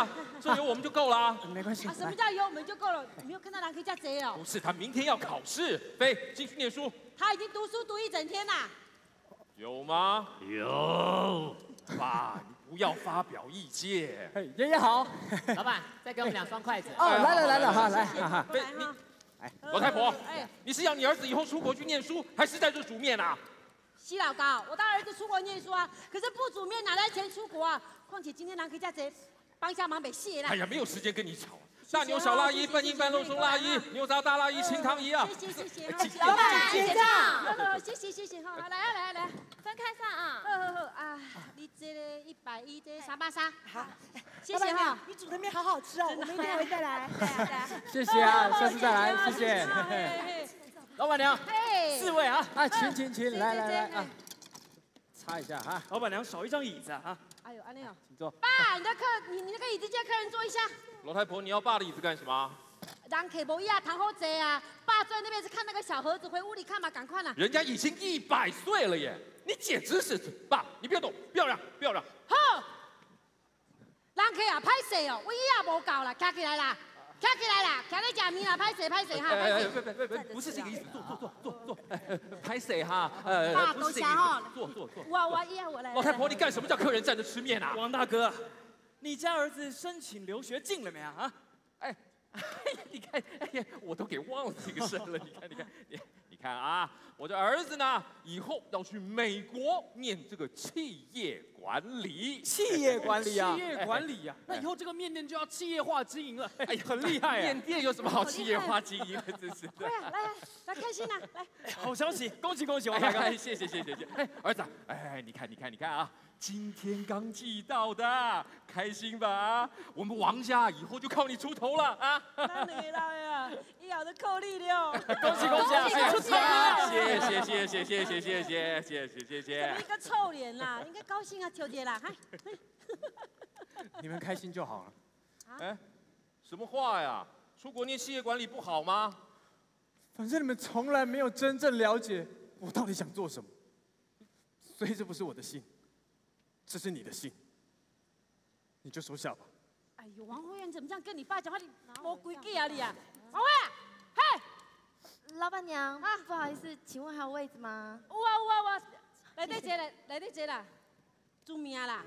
啊，这有我们就够了啊。 没关系。 什么叫有我们就够了？你没有看到人可以叫贼哦？ 不是，他明天要考试，飞进去念书。 他已经读书读一整天啦。 有吗？ 有。 爸，你不要发表意见。 爷爷好。 老板，再给我们2双筷子。 哦，来了哈，来哈。 飞，你，老太婆，你是要你儿子以后出国去念书，还是在这煮面啊？ 西老高，我当儿子出国念书啊，可是不煮面哪来钱出国啊？况且今天人可以叫贼帮下忙没谢啦。 哎呀，没有时间跟你吵。大牛小辣姨、半斤半肉松辣姨、牛杂大辣姨、清汤姨啊。 谢谢。 老板结账。 谢谢哈，来， 分开算啊。 啊，你这个110，这383。好，谢谢哈。 你煮的面好好吃哦，我们一定会再来。 谢谢啊，下次再来，谢谢。 老板娘，4位啊！ 啊，请，来啊，擦一下哈。 老板娘少一张椅子啊！ 哎呦，安内哦， 请坐。 爸，你那个椅子借客人坐一下。 老太婆，你要爸的椅子干什么？ 让客无椅啊，躺好坐啊。爸坐在那边是看那个小盒子，回屋里看嘛，赶快啦。 人家已经100岁了耶，你简直是爸，你不要动，不要让。 好，让客啊，拍谁哦？我椅也无够啦，站起来啦。 站起来啦！站在假面啦，拍谁哈？ 不是这个意思，坐，拍谁哈？ 爸，都想好了， 坐。 我来。 老太婆，你干什么叫客人站着吃面啊？ 王大哥，你家儿子申请留学进了没啊？ 哎，你看，我都给忘了这个事了。你看啊，我的儿子呢，以后要去美国念这个企业管理。 企业管理啊， 那以后这个面店就要企业化经营了。 哎呀，很厉害！面店有什么好企业化经营的？真是的。 来，开心啦！来， 好消息，恭喜王大哥！ 谢谢。哎，儿子，你看啊。 今天刚寄到的，开心吧？我们王家以后就靠你出头了啊！ 当你啦呀，以后都靠你了。 恭喜啊！出头了！ 谢。 怎么一个臭脸啦？应该高兴啊，秋姐啦， 你们开心就好了。 哎，什么话呀？出国念企业管理不好吗？ 反正你们从来没有真正了解我到底想做什么，所以这不是我的信。 这是你的信，你就收下吧。 哎呦，王慧媛怎么这样跟你爸讲话？你没规矩啊你啊！王慧啊，嘿， 老板娘啊，不好意思，请问还有位子吗？ 有啊，来得坐啦，煮面啦。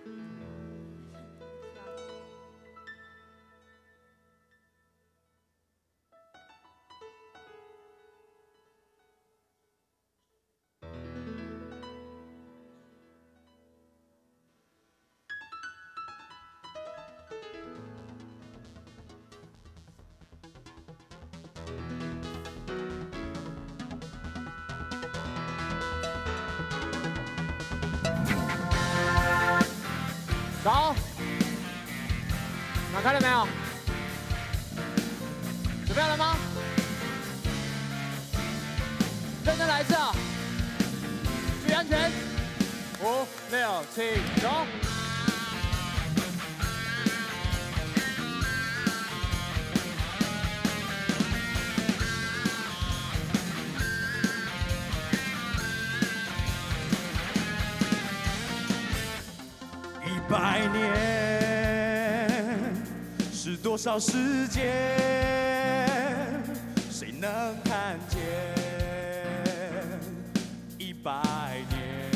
走，拿开了没有？准备好了吗？认真来一次啊！注意安全。5、6、7，走。 100年是多少时间？谁能看见？100年，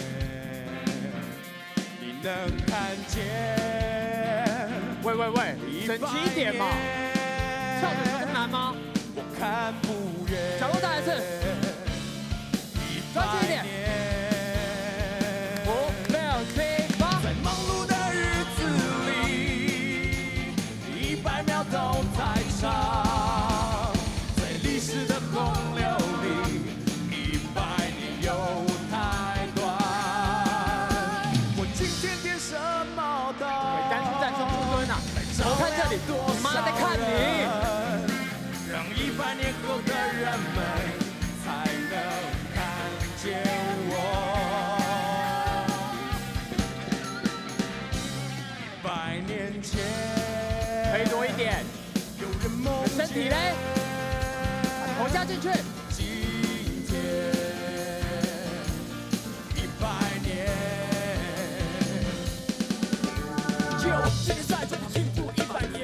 你能看见？ 喂，整齐一点嘛！跳舞有这么难吗？ 我看不远。 角度再来一次，专心一点。5、6、7、8。 在忙碌的日子里，100秒都太长。在历史的洪流里，100年又太短。我今天点什么灯？ 干脆站双不蹲啊！我看这里，你妈在看你。 让100年后的人们才能看见我。100年前， 可以多一点。 有人梦见身体嘞，把头下进去。 今天100年，就现在就庆祝100年。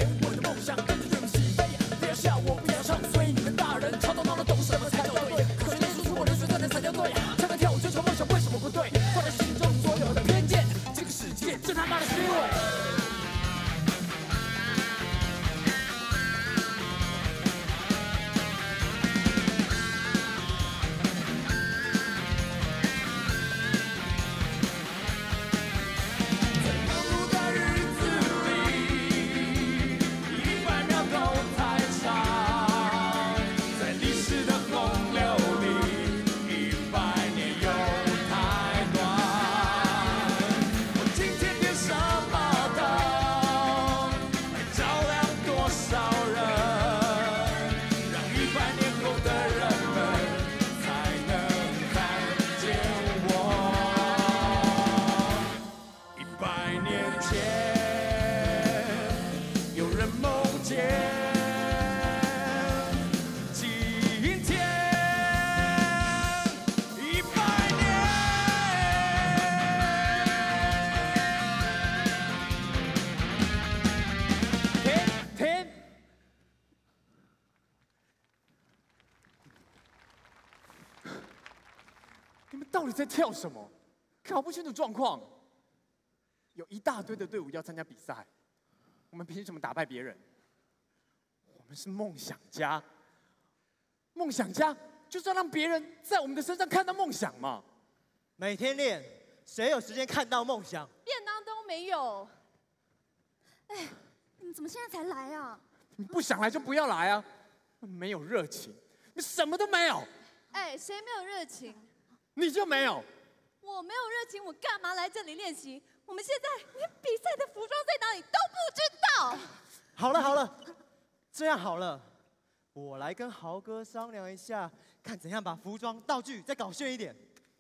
你们到底在跳什么？搞不清楚状况。有一大堆的队伍要参加比赛，我们凭什么打败别人？我们是梦想家，梦想家就是要让别人在我们的身上看到梦想嘛。 每天练，谁有时间看到梦想？ 便当都没有。哎，你们怎么现在才来啊？ 你不想来就不要来啊！没有热情，你什么都没有。 哎，谁没有热情？ 你就没有。 我没有热情，我干嘛来这里练习？我们现在连比赛的服装在哪里都不知道。 好了好了，这样好了，我来跟豪哥商量一下，看怎样把服装道具再搞炫一点。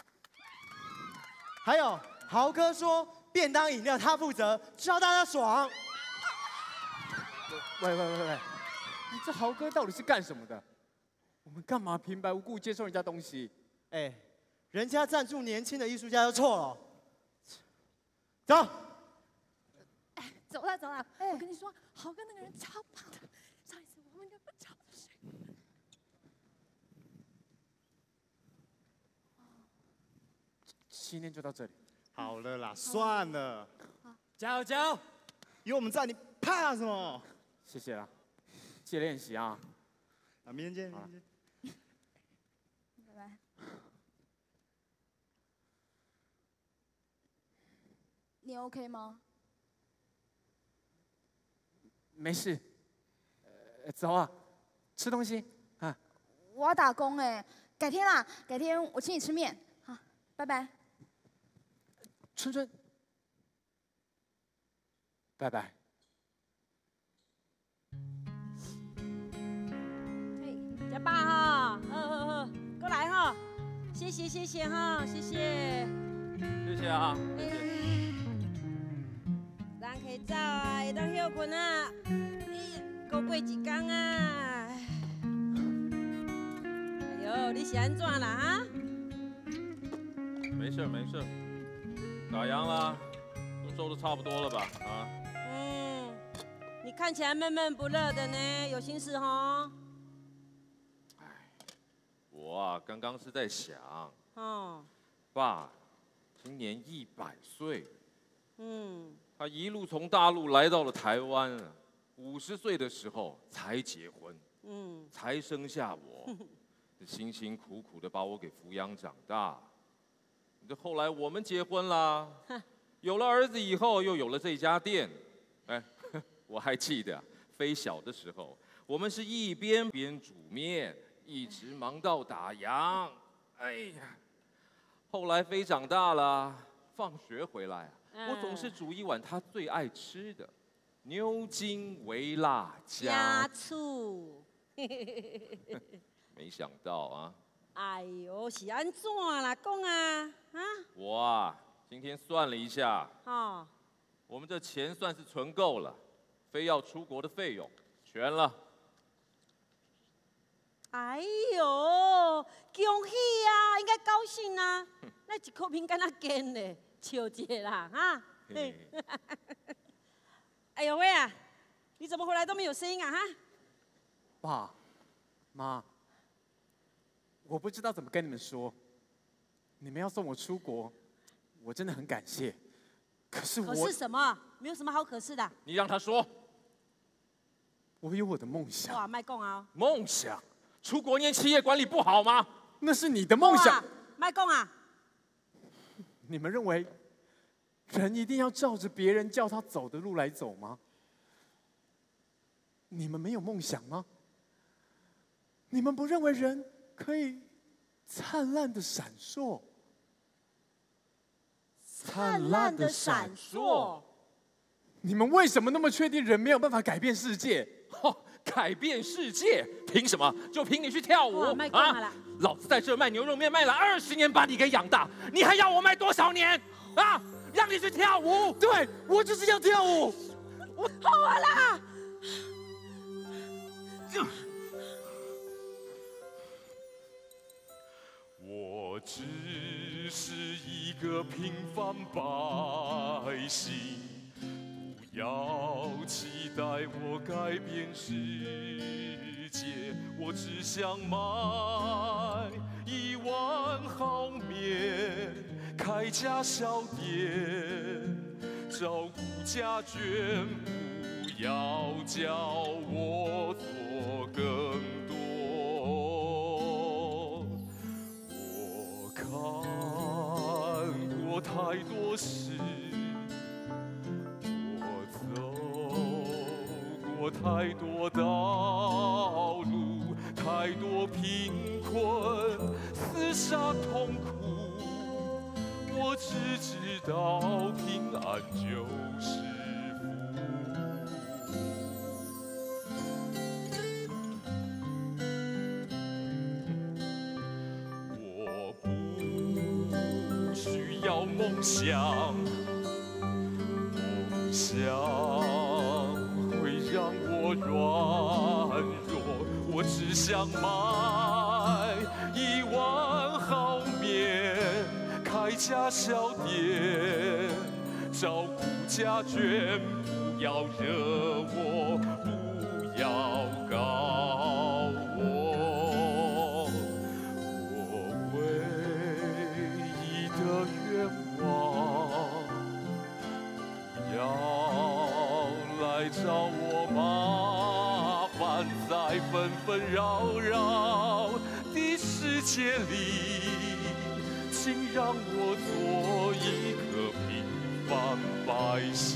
还有，豪哥说便当饮料他负责，教大家爽。 喂，你这豪哥到底是干什么的？我们干嘛平白无故接受人家东西？ 哎，人家赞助年轻的艺术家就错了。走。 哎，走了。我跟你说，豪哥那个人超棒的，上一次我们根本找不到谁。 今天就到这里。 好了啦，算了。 加油加油！ 有我们在，你怕什么？ 谢谢啦，记得练习啊。 啊，明天见，明天见。 拜拜。你 OK 吗？ 没事。走啊，吃东西啊。 我要打工哎，改天啦，改天我请你吃面。好，拜拜。 春春，拜拜。 嘿，加爸哈，呵，过来哈，谢谢哈，谢谢。 谢谢啊，谢谢。 人可以走啊，会当休困啊，过过一天啊。哎呦，你是安怎啦哈？ 没事没事，打烊啦，都收的差不多了吧？啊。 你看起来闷闷不乐的呢，有心事哈？ 我啊，刚刚是在想， 哦， 爸今年100岁，他一路从大陆来到了台湾啊，50岁的时候才结婚，才生下我，辛辛苦苦的把我给抚养长大。这后来我们结婚啦，有了儿子以后，又有了这家店，哎，我还记得飞小的时候，我们是一边煮面，一直忙到打烊。哎呀，后来飞长大了，放学回来，我总是煮一碗他最爱吃的牛筋微辣加醋。 没想到啊！ 哎呦，是安怎啦？讲啊， 我啊，今天算了一下， 哦， 我们这钱算是存够了，非要出国的费用全了。 哎呦，恭喜啊，应该高兴啊！那一口饼干那坚嘞，笑一下啦，哈。哎呦喂啊，你怎么回来都没有声音啊？哈。 爸，妈，我不知道怎么跟你们说。你们要送我出国，我真的很感谢。可是什么？没有什么好可是的。 你让他说。 我有我的梦想。 哇，卖讲啊！ 梦想？出国念企业管理不好吗？ 那是你的梦想。 卖讲啊！ 你们认为人一定要照着别人叫他走的路来走吗？你们没有梦想吗？你们不认为人可以灿烂的闪烁？ 灿烂的闪烁。 你们为什么那么确定人没有办法改变世界？ 改变世界？凭什么？就凭你去跳舞啊！老子在这卖牛肉面卖了20年，把你给养大，你还要我卖多少年？啊！让你去跳舞？ 对，我就是要跳舞。 我好啊啦！ 我只是一个平凡百姓，不要期待我改变世界，我只想买1碗好面， 开家小店，照顾家眷，不要叫我做更多。我看过太多事，我走过太多道路，太多贫困，厮杀痛苦。我只知道平安就是福。我不需要梦想，梦想会让我软弱。我只想买1碗好面，开家小店，照顾家眷，不要惹我，不要告我。我唯一的愿望，不要来找我麻烦，在纷纷扰扰的世界里。请让我做一个平凡百姓。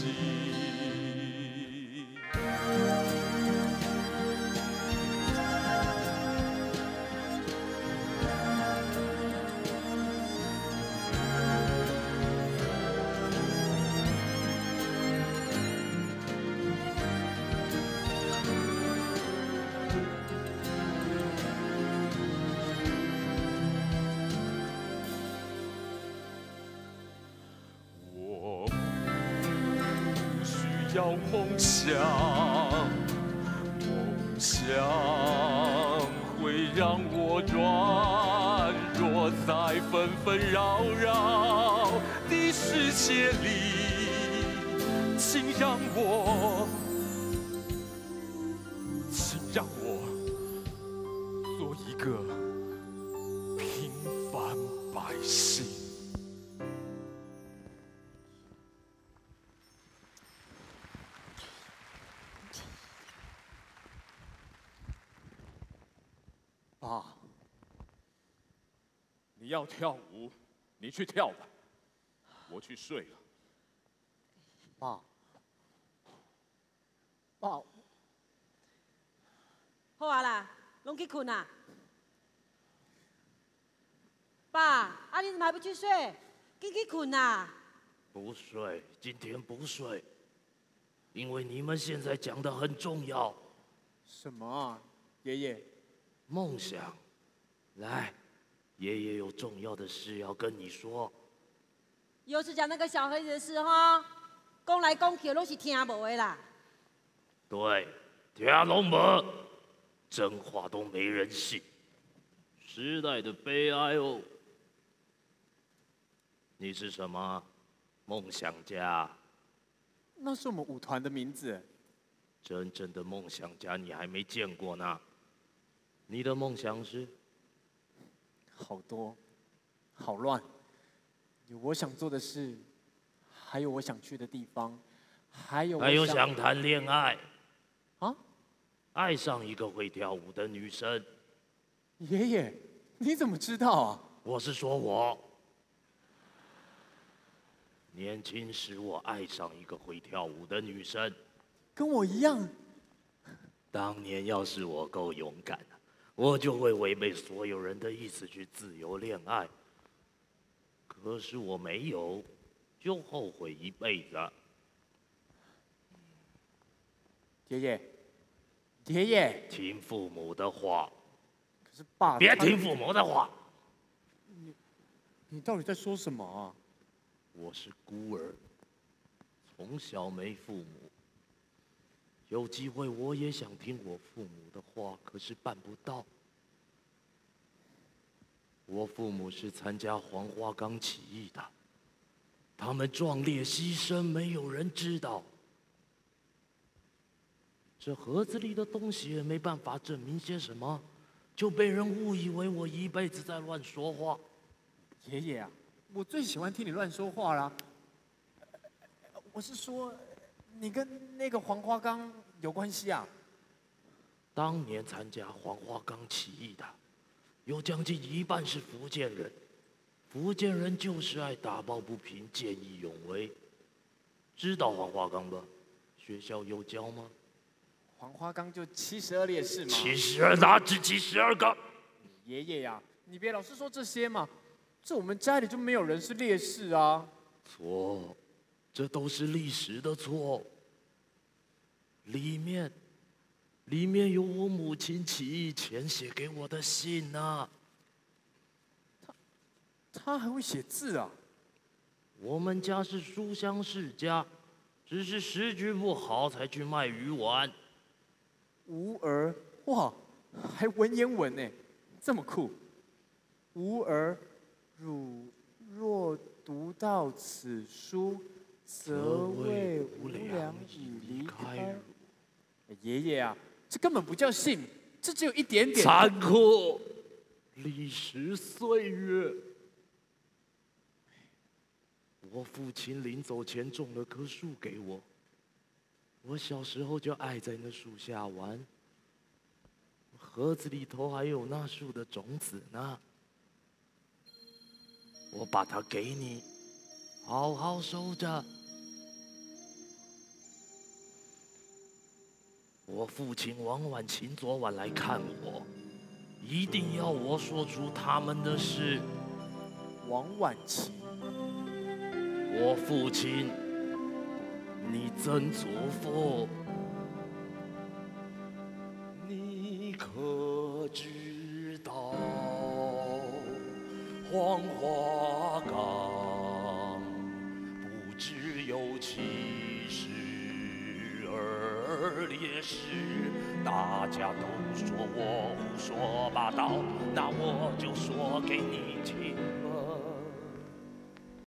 要梦想，梦想会让我软弱，在纷纷扰扰的世界里，请让我做一个平凡百姓。 爸， 你要跳舞，你去跳吧，我去睡了。 爸，爸， 好啊啦，拢去困啊。爸，啊你怎么还不去睡？赶紧困啊！ 不睡，今天不睡，因为你们现在讲的很重要。 什么啊，爷爷？ 梦想，来，爷爷有重要的事要跟你说。 又是讲那个小黑子的事哈，讲来讲去都是听无的啦。 对，听拢无，真话都没人信，时代的悲哀哦。你是什么？梦想家？ 那是我们舞团的名字。 真正的梦想家你还没见过呢。你的梦想是？ 好多，好乱，有我想做的事，还有我想去的地方，还有想谈恋爱。 啊？ 爱上一个会跳舞的女生。 爷爷，你怎么知道啊？ 我是说我。年轻时我爱上一个会跳舞的女生。 跟我一样。 当年要是我够勇敢，我就会违背所有人的意思去自由恋爱。可是我没有，就后悔一辈子。 爷爷，爷爷， 听父母的话。 可是爸， 别听父母的话。 你到底在说什么啊？ 我是孤儿，从小没父母。有机会我也想听我父母的话，可是办不到。我父母是参加黄花岗起义的，他们壮烈牺牲，没有人知道。这盒子里的东西也没办法证明些什么，就被人误以为我一辈子在乱说话。 爷爷啊， 我最喜欢听你乱说话啦。我是说，你跟那个黄花岗有关系啊？ 当年参加黄花岗起义的，有将近一半是福建人。福建人就是爱打抱不平、见义勇为。知道黄花岗吧？学校有教吗？ 黄花岗就72烈士嘛。 72哪止72个？ 爷爷呀，你别老是说这些嘛。这我们家里就没有人是烈士啊。 错，这都是历史的错。里面有我母亲起义前写给我的信啊。 他还会写字啊？ 我们家是书香世家，只是时局不好才去卖鱼丸。 吾儿，哇，还文言文呢，这么酷。吾儿，汝若读到此书，则谓无良已离开。爷爷啊，这根本不叫信，这只有一点点。 残酷，历史岁月。我父亲临走前种了棵树给我，我小时候就爱在那树下玩。盒子里头还有那树的种子呢，我把它给你，好好收着。我父亲王婉晴昨晚来看我，一定要我说出他们的事。 王婉晴。 我父亲，你曾祖父，你可知道黄花岗不只有72烈士，大家都说我胡说八道，那我就说给你听吧。